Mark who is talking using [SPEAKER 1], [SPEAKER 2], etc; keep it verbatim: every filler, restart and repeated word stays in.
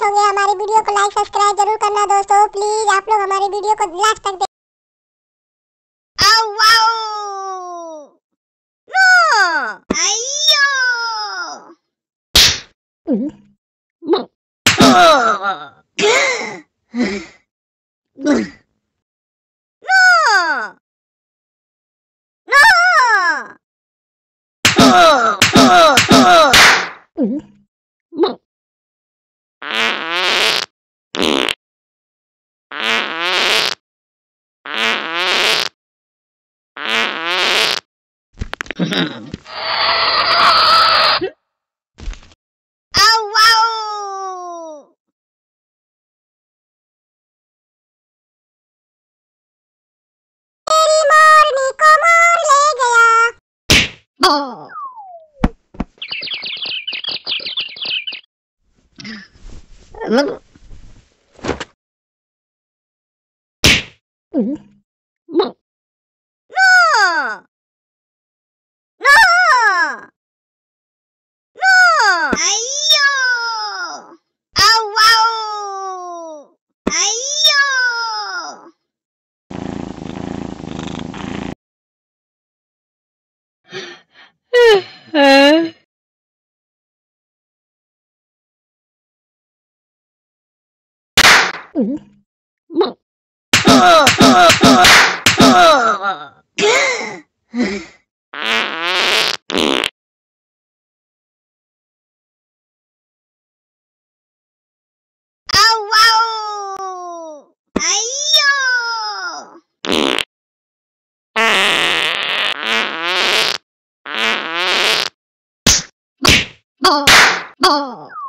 [SPEAKER 1] हो गया। हमारी वीडियो को लाइक सब्सक्राइब जरूर करना दोस्तों, प्लीज आप लोग हमारी वीडियो को लास्ट तक देख।
[SPEAKER 2] Au au! No! Ayo! No! No! Au au!
[SPEAKER 1] तेरी मोरनी को मोर ले गया।
[SPEAKER 2] Oh! No! No! No! No! Ayo! Au au! Ayo! No! Au au! Ayo! Oh! Oh!